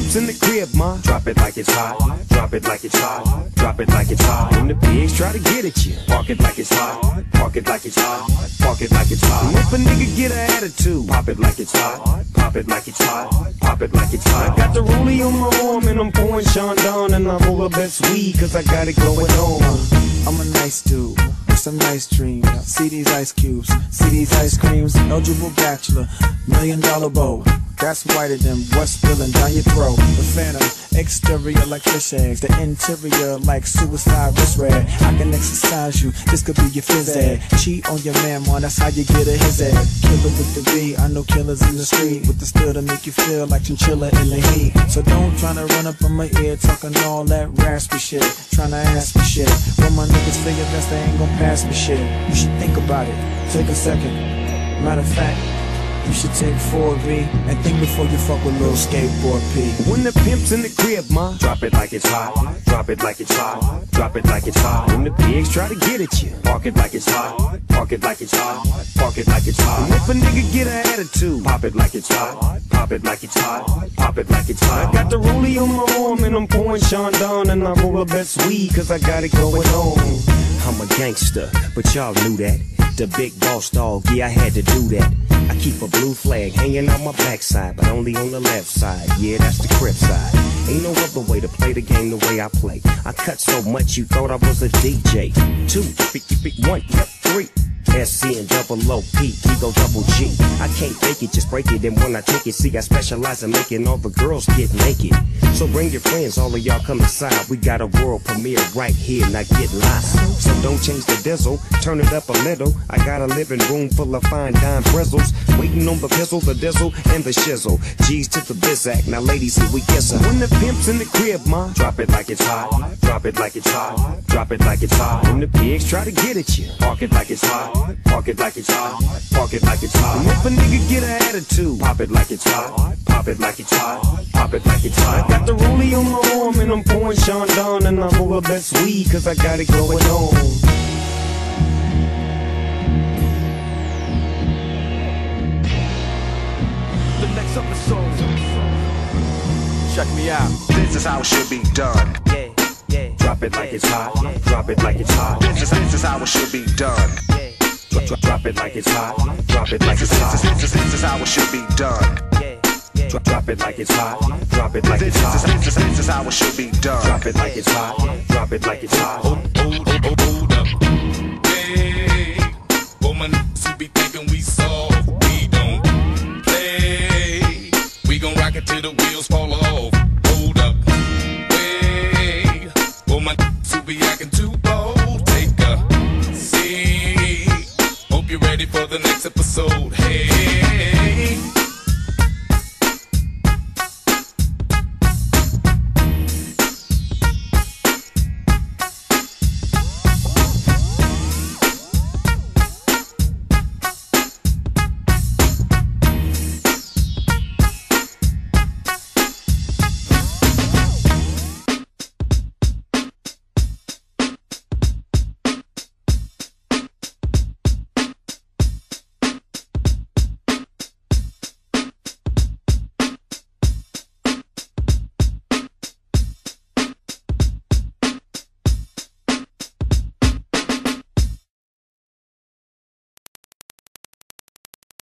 pimps in the crib, ma, drop it like it's hot. Drop it like it's hot. Drop it like it's hot. When the pigs try to get at you, park it like it's hot. Park it like it's hot. Park it like it's hot. And if a nigga get an attitude, pop it like it's hot. Pop it like it's hot. Pop it like it's hot. I got the rollie on my arm and I'm pouring Sean Don, and I roll the best weed cause I got it going on. I'm a nice dude with some nice dreams. See these ice cubes, see these ice creams. Eligible bachelor, $1 million bow. That's whiter than what's spilling down your throat. The phantom, exterior like fish eggs. The interior like suicide wrist rag. I can exercise you, this could be your phys ed. Cheat on your man, man, that's how you get a his ad. Killer with the B, I know killers in the street with the still to make you feel like chinchilla in the heat. So don't tryna run up on my ear talking all that raspy shit, tryna ask me shit. When my niggas figure best, they ain't gon' pass me shit. You should think about it, take a second. Matter of fact, you should take 4B and think before you fuck with little skateboard P. When the pimp's in the crib, ma, drop it like it's hot. Drop it like it's hot. Drop it like it's hot. When the pigs try to get at you, park it like it's hot. Park it like it's hot. Park it like it's hot. And if a nigga get an attitude, pop it like it's hot. Pop it like it's hot. Pop it like it's hot. I got the rollie on my arm and I'm pouring Sean Don, and I roll the best weed cause I got it going on. I'm a gangster, but y'all knew that. The big boss dog, yeah, I had to do that. I keep a blue flag hanging on my backside, but only on the left side. Yeah, that's the crib side. Ain't no other way to play the game the way I play. I cut so much you thought I was a DJ. 2, 3, 1, 3. SC and double OP, Ego double G. I can't fake it, just break it. And when I take it, see, I specialize in making all the girls get naked. So bring your friends, all of y'all come inside. We got a world premiere right here, now get live. So don't change the diesel, turn it up a little. I got a living room full of fine dime bristles, waiting on the pistol, the dizzle, and the shizzle. G's to the bizac, now ladies, here we kiss her. When the pimp's in the crib, ma, drop it like it's hot. Drop it like it's hot. Drop it like it's hot. When the pigs try to get at you, park it like it's hot. Park it like it's hot. Park it like it's hot. And if a nigga get an attitude, pop it like it's hot. Pop it like it's hot. Pop it like it's hot. I got the rollie on my arm and I'm pouring Sean Don, and I roll the best weed cause I got it going on. The next episode, check me out. This is how it should be done. Yeah, yeah. Drop it like it's hot. Drop it like it's hot. This is how it should be done. Drop it like it's hot. Drop it like it's hot. This is how it should be done. Drop it like it's hot. Drop it like it's hot. This is how it should be done. Drop it like it's hot. Drop it like it's hot. Hold up. Hey, woman, who be thinking we soft, we don't play. We gon' rock it till the wheels fall off. Hold up. Hey, woman, who be acting too bold, take a seat. Hope you're ready for the next episode. Hey.